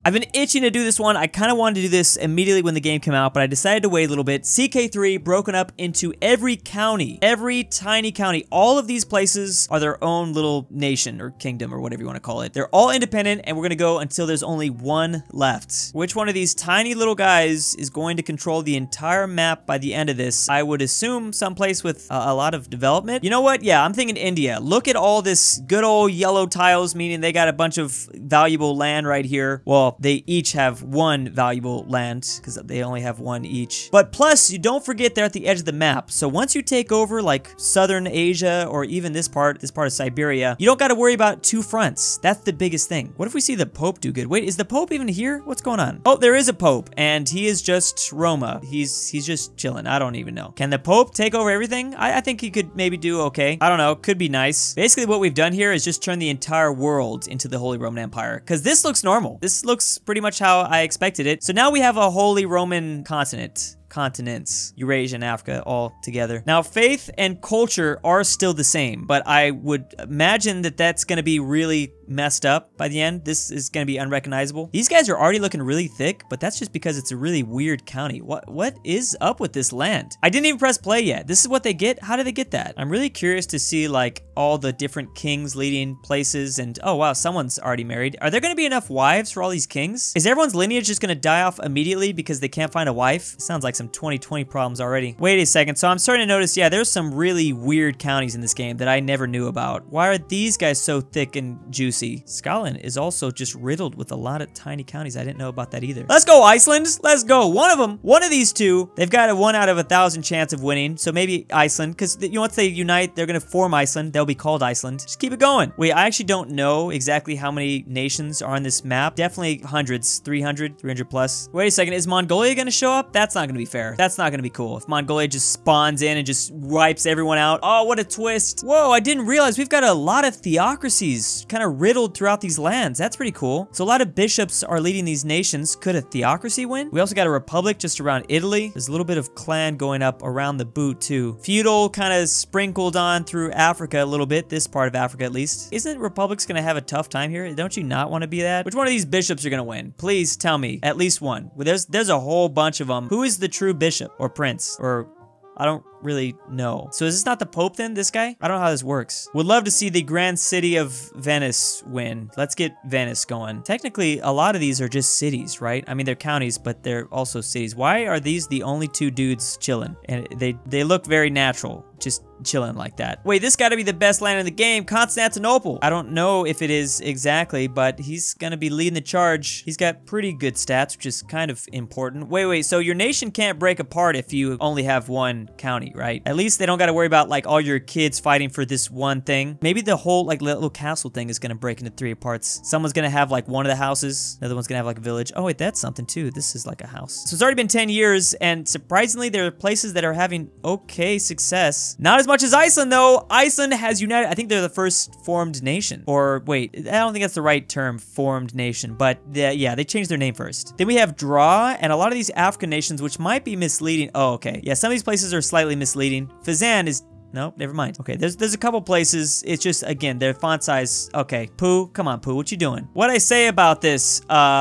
I've been itching to do this one. I kind of wanted to do this immediately when the game came out, but I decided to wait a little bit. CK3 broken up into every county, every tiny county. All of these places are their own little nation or kingdom or whatever you want to call it. They're all independent, and we're going to go until there's only one left. Which one of these tiny little guys is going to control the entire map by the end of this? I would assume someplace with a lot of development. You know what? Yeah, I'm thinking India. Look at all this good old yellow tiles, meaning they got a bunch of valuable land right here. Well, they each have one valuable land because they only have one each. But plus, you don't forget they're at the edge of the map. So once you take over like southern Asia or even this part of Siberia, you don't got to worry about two fronts. That's the biggest thing. What if we see the Pope do good? Wait, is the Pope even here? What's going on? Oh, there is a Pope, and he is just Roma. He's just chilling. I don't even know. Can the Pope take over everything? I think he could maybe do okay. I don't know. Could be nice. Basically, what we've done here is just turn the entire world into the Holy Roman Empire, because this looks normal. This looks pretty much how I expected it. So now we have a Holy Roman continents, Eurasia and Africa all together. Now, faith and culture are still the same, but I would imagine that that's going to be really messed up by the end. This is going to be unrecognizable. These guys are already looking really thick, but that's just because it's a really weird county. What is up with this land? I didn't even press play yet. This is what they get? How did they get that? I'm really curious to see like all the different kings leading places, and oh wow, someone's already married. Are there going to be enough wives for all these kings? Is everyone's lineage just going to die off immediately because they can't find a wife? Sounds like some 2020 problems already. Wait a second. So I'm starting to notice, yeah, there's some really weird counties in this game that I never knew about. Why are these guys so thick and juicy? Scotland is also just riddled with a lot of tiny counties. I didn't know about that either. Let's go, Iceland. Let's go. One of these two, they've got a 1 out of 1,000 chance of winning. So maybe Iceland, because you know, once they unite, they're going to form Iceland. They'll be called Iceland. Just keep it going. Wait, I actually don't know exactly how many nations are on this map. Definitely hundreds, 300 plus. Wait a second. Is Mongolia going to show up? That's not going to be fair. That's not going to be cool. If Mongolia just spawns in and just wipes everyone out. Oh, what a twist. Whoa, I didn't realize we've got a lot of theocracies kind of riddled throughout these lands. That's pretty cool. So a lot of bishops are leading these nations. Could a theocracy win? We also got a republic just around Italy. There's a little bit of clan going up around the boot too. Feudal kind of sprinkled on through Africa a little bit. This part of Africa at least. Isn't republics going to have a tough time here? Don't you not want to be that? Which one of these bishops are going to win? Please tell me. At least one. Well, there's a whole bunch of them. Who is the true bishop or prince? Or I don't really know. So is this not the Pope then, this guy? I don't know how this works. Would love to see the grand city of Venice win. Let's get Venice going. Technically, a lot of these are just cities, right? I mean, they're counties, but they're also cities. Why are these the only two dudes chilling? And they look very natural, just chilling like that. Wait, this gotta be the best land in the game, Constantinople. I don't know if it is exactly, but he's gonna be leading the charge. He's got pretty good stats, which is kind of important. Wait, so your nation can't break apart if you only have one county, right? At least they don't gotta worry about like all your kids fighting for this one thing. Maybe the whole like little castle thing is gonna break into 3 parts. Someone's gonna have like one of the houses, another one's gonna have like a village. Oh wait, that's something too. This is like a house. So it's already been 10 years, and surprisingly, there are places that are having okay success. Not as much as Iceland though. Iceland has united. I think they're the first formed nation. Or wait, I don't think that's the right term, formed nation, but yeah, they changed their name first. Then we have Draw, and a lot of these African nations, which might be misleading. Oh, okay. Yeah, some of these places are slightly misleading. Fazan is... Nope, never mind. Okay, there's a couple places. It's just, again, their font size. Okay, Pooh, come on, Pooh, what you doing? What'd I say about this?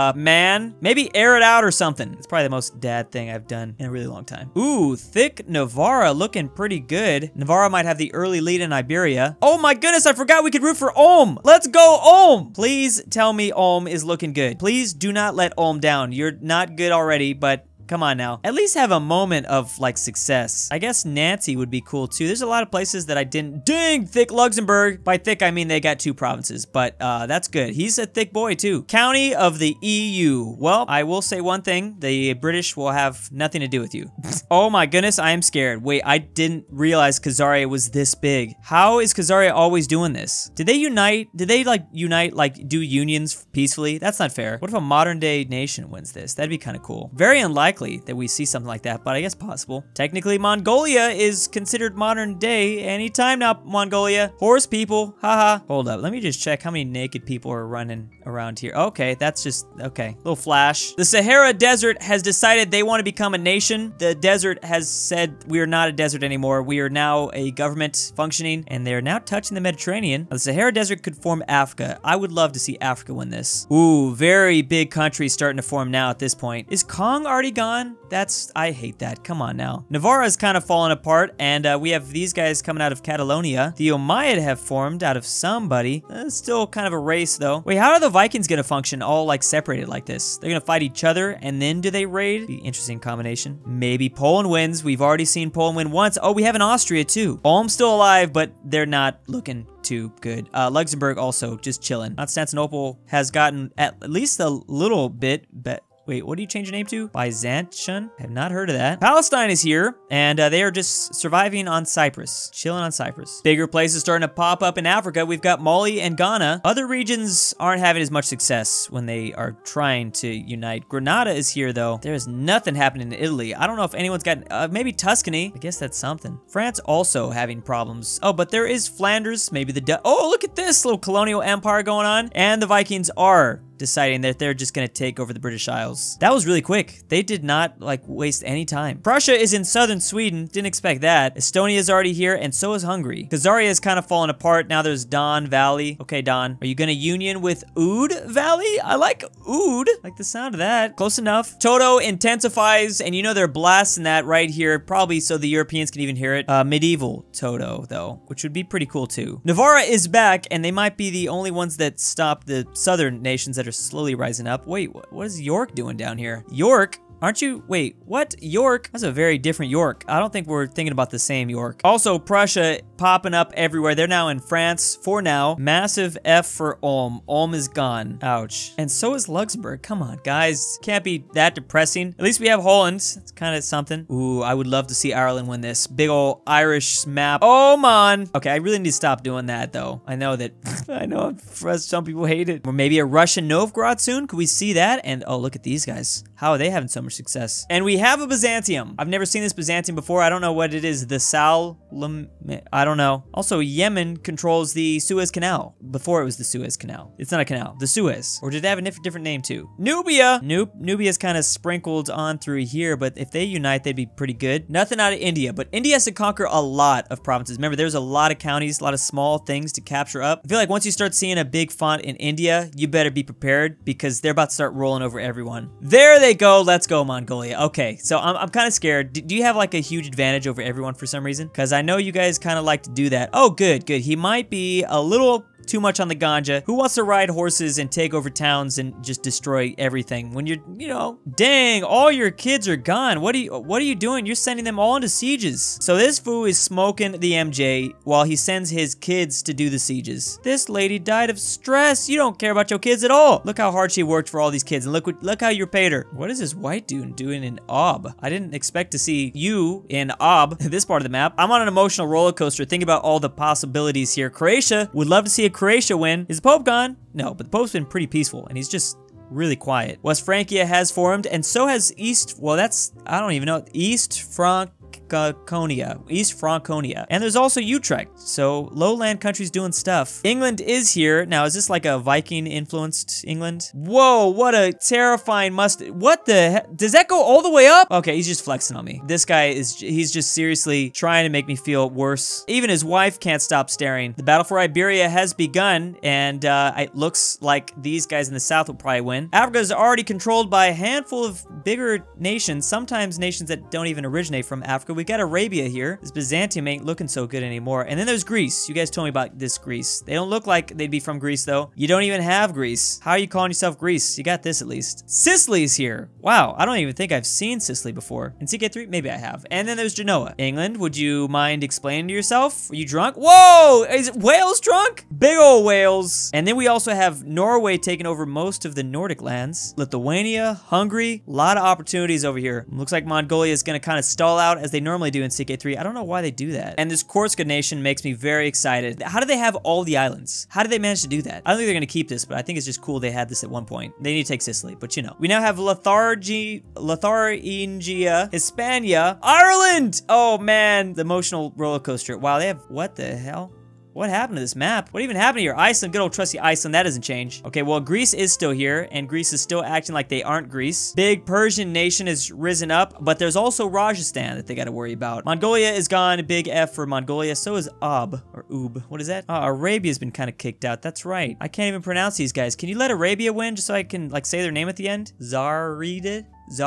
Man? Maybe air it out or something. It's probably the most dad thing I've done in a really long time. Ooh, thick Navarra looking pretty good. Navarra might have the early lead in Iberia. Oh my goodness, I forgot we could root for Ulm. Let's go, Ulm. Please tell me Ulm is looking good. Please do not let Ulm down. You're not good already, but... Come on now. At least have a moment of, like, success. I guess Nancy would be cool, too. There's a lot of places that I didn't... Dang! Thick Luxembourg! By thick, I mean they got 2 provinces, but that's good. He's a thick boy, too. County of the EU. Well, I will say one thing. The British will have nothing to do with you. Oh my goodness, I am scared. Wait, I didn't realize Khazaria was this big. How is Khazaria always doing this? Did they unite? Did they, like, do unions peacefully? That's not fair. What if a modern-day nation wins this? That'd be kind of cool. Very unlikely. unlikely that we see something like that, but I guess possible. Technically, Mongolia is considered modern day anytime now, Mongolia. Horse people, haha. Hold up, let me just check how many naked people are running around here. Okay, that's just, okay. Little flash. The Sahara Desert has decided they want to become a nation. The desert has said we are not a desert anymore. We are now a government functioning, and they're now touching the Mediterranean. The Sahara Desert could form Africa. I would love to see Africa win this. Ooh, very big countries starting to form now at this point. Is Kong already gone? I hate that. Come on now. Navarra is kind of falling apart, and we have these guys coming out of Catalonia. The Umayyad have formed out of somebody. Still kind of a race, though. Wait, how are the Vikings gonna function all, like, separated like this? They're gonna fight each other, and then do they raid? Be interesting combination. Maybe Poland wins. We've already seen Poland win once. Oh, we have an Austria, too. Ulm's still alive, but they're not looking too good. Luxembourg also just chilling. Constantinople has gotten at least a little bit Wait, what do you change your name to? Byzantium? I have not heard of that. Palestine is here, and they are just surviving on Cyprus. Chilling on Cyprus. Bigger places starting to pop up in Africa. We've got Mali and Ghana. Other regions aren't having as much success when they are trying to unite. Grenada is here, though. There's nothing happening in Italy. I don't know if anyone's got, maybe Tuscany. I guess that's something. France also having problems. Oh, but there is Flanders. Maybe oh, look at this little colonial empire going on. And the Vikings are deciding that they're just gonna take over the British Isles. That was really quick. They did not, like, waste any time. Prussia is in southern Sweden. Didn't expect that. Estonia is already here, and so is Hungary. Khazaria is kind of falling apart. Now there's Don Valley. Okay, Don. Are you gonna union with Oud Valley? I like Oud. Like the sound of that. Close enough. Toto intensifies, and you know they're blasting that right here, probably so the Europeans can even hear it. Medieval Toto, though, which would be pretty cool, too. Navarra is back, and they might be the only ones that stop the southern nations that are slowly rising up. Wait, what is York doing down here? York? Aren't you? Wait, what? York? That's a very different York. I don't think we're thinking about the same York. Also, Prussia popping up everywhere. They're now in France for now. Massive F for Ulm. Ulm is gone. Ouch. And so is Luxembourg. Come on, guys. Can't be that depressing. At least we have Holland. It's kind of something. Ooh, I would love to see Ireland win this. Big ol' Irish map. Oh, man. Okay, I really need to stop doing that, though. I know that, I know some people hate it. Or maybe a Russian Novgorod soon? Could we see that? And, oh, look at these guys. How are they having so much success? And we have a Byzantium. I've never seen this Byzantium before. I don't know what it is. The I don't know. Also, Yemen controls the Suez Canal. Before it was the Suez Canal. It's not a canal. The Suez. Or did they have a different name too? Nubia! Nope. Nubia's kind of sprinkled on through here, but if they unite, they'd be pretty good. Nothing out of India, but India has to conquer a lot of provinces. Remember, there's a lot of counties, a lot of small things to capture up. I feel like once you start seeing a big font in India, you better be prepared because they're about to start rolling over everyone. There they go. Let's go, Mongolia. Okay, so I'm kind of scared. Do you have like a huge advantage over everyone for some reason? Because I know you guys kind of like to do that. Oh, good, good. He might be a little too much on the ganja. Who wants to ride horses and take over towns and just destroy everything when you're, you know, dang, all your kids are gone. What are you doing? You're sending them all into sieges. So this fool is smoking the MJ while he sends his kids to do the sieges. This lady died of stress. You don't care about your kids at all. Look how hard she worked for all these kids, and look how you paid her. What is this white dude doing in Ob? I didn't expect to see you in Ob, this part of the map. I'm on an emotional roller coaster thinking about all the possibilities here. Croatia, would love to see a Croatia win. Is the Pope gone? No, but the Pope's been pretty peaceful, and he's just really quiet. West Francia has formed, and so has I don't even know, East Franconia. And there's also Utrecht, so lowland countries doing stuff. England is here. Now, is this like a Viking-influenced England? Whoa, what a terrifying what the heck? Does that go all the way up? Okay, he's just flexing on me. This guy he's just seriously trying to make me feel worse. Even his wife can't stop staring. The battle for Iberia has begun, and it looks like these guys in the south will probably win. Africa is already controlled by a handful of bigger nations, sometimes nations that don't even originate from Africa. We got Arabia here. This Byzantium ain't looking so good anymore. And then there's Greece. You guys told me about this Greece. They don't look like they'd be from Greece, though. You don't even have Greece. How are you calling yourself Greece? You got this, at least. Sicily's here. Wow, I don't even think I've seen Sicily before. In CK3, maybe I have. And then there's Genoa. England, would you mind explaining to yourself? Are you drunk? Whoa! Is Wales drunk? Big ol' Wales. And then we also have Norway taking over most of the Nordic lands. Lithuania, Hungary, a lot of opportunities over here. Looks like Mongolia is gonna kind of stall out as they normally normally do in CK3. I don't know why they do that. And this Korska nation makes me very excited. How do they have all the islands? How did they manage to do that? I don't think they're gonna keep this, but I think it's just cool they had this at one point. They need to take Sicily, but you know. We now have Lotharingia, Hispania, Ireland! Oh man, the emotional roller coaster. Wow, they have, what the hell? What happened to this map? What even happened here? Iceland, good old trusty Iceland, that doesn't change. Okay, well, Greece is still here, and Greece is still acting like they aren't Greece. Big Persian nation has risen up, but there's also Rajasthan that they gotta worry about. Mongolia is gone, big F for Mongolia. So is Ob, or Ub. What is that? Arabia's been kind of kicked out. That's right. I can't even pronounce these guys. Can you let Arabia win just so I can, like, say their name at the end? Zarid?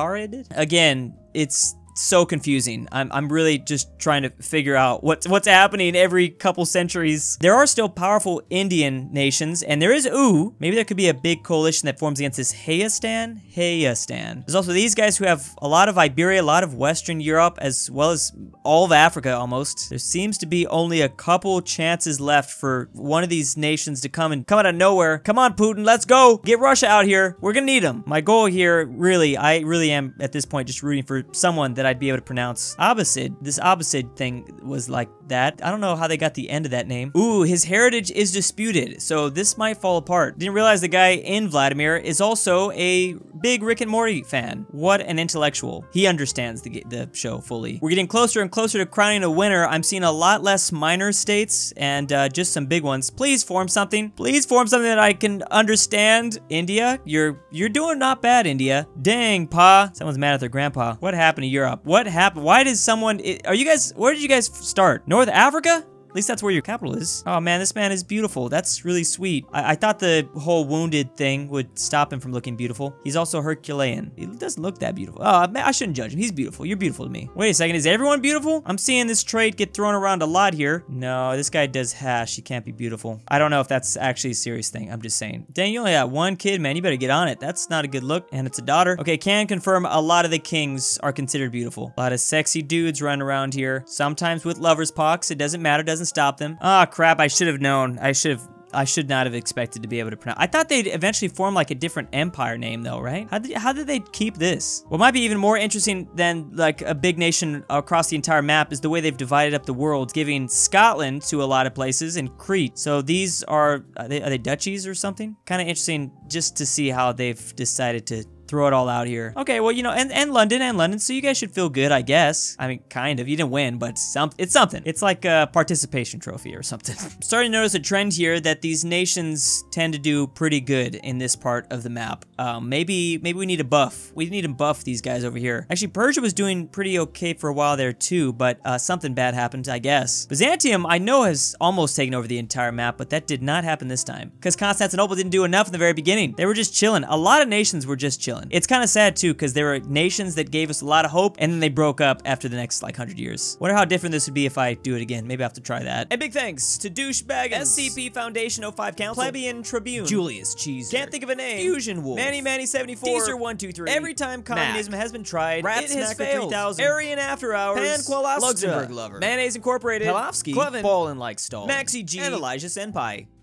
Again, it's so confusing. I'm really just trying to figure out what's happening every couple centuries. There are still powerful Indian nations, and there is maybe there could be a big coalition that forms against this Hayastan. There's also these guys who have a lot of Iberia, a lot of Western Europe, as well as all of Africa almost. There seems to be only a couple chances left for one of these nations to come out of nowhere. Come on, Putin, let's go. Get Russia out here. We're gonna need them. My goal here, I really am at this point just rooting for someone that I'd be able to pronounce. Abbasid. This Abbasid thing was like that. I don't know how they got the end of that name. Ooh, his heritage is disputed, so this might fall apart. Didn't realize the guy in Vladimir is also a big Rick and Morty fan. What an intellectual. He understands the show fully. We're getting closer and closer to crowning a winner. I'm seeing a lot less minor states and just some big ones. Please form something. Please form something that I can understand. India, you're doing not bad, India. Dang, Pa. Someone's mad at their grandpa. What happened to Europe? What happened? Why did someone... where did you guys start? North Africa? At least that's where your capital is. Oh man, this man is beautiful. That's really sweet. I thought the whole wounded thing would stop him from looking beautiful. He's also Herculean. He doesn't look that beautiful. Oh, man, I shouldn't judge him. He's beautiful. You're beautiful to me. Wait a second, is everyone beautiful? I'm seeing this trait get thrown around a lot here. No, this guy does hash. He can't be beautiful. I don't know if that's actually a serious thing. I'm just saying. Dang, you only got one kid, man. You better get on it. That's not a good look. And it's a daughter. Okay, can confirm a lot of the kings are considered beautiful. A lot of sexy dudes running around here. Sometimes with lover's pox. It doesn't matter. Doesn't stop them. Ah, crap, I should have known. I should not have expected to be able to pronounce. I thought they'd eventually form like a different empire name though, right? How did they keep this? What might be even more interesting than like a big nation across the entire map is the way they've divided up the world, giving Scotland to a lot of places and Crete. So these are they duchies or something? Kind of interesting just to see how they've decided to throw it all out here. Okay, well, you know, and London, so you guys should feel good, I guess. I mean, kind of. You didn't win, but it's something. It's like a participation trophy or something. I'm starting to notice a trend here that these nations tend to do pretty good in this part of the map. Maybe we need a buff. We need to buff these guys over here. Actually, Persia was doing pretty okay for a while there too, but something bad happened, I guess. Byzantium, I know, has almost taken over the entire map, but that did not happen this time because Constantinople didn't do enough in the very beginning. They were just chilling. A lot of nations were just chilling. It's kind of sad too because there were nations that gave us a lot of hope and then they broke up after the next like 100 years. Wonder how different this would be if I do it again. Maybe I have to try that. And big thanks to Douchebaggins, SCP Foundation 05 Council, Plebeian Tribune, Julius Cheese, Can't Think of a Name, Fusion Wolf, Manny 74, Teaser 123, Every Time Communism Has Been Tried, Rat It Has Failed, 3000, Aryan After Hours, Pan Luxembourg Lover, Mayonnaise Incorporated, Pelovsky, Clevin, Ballin' Like Stall, Maxi G, and Elijah Senpai.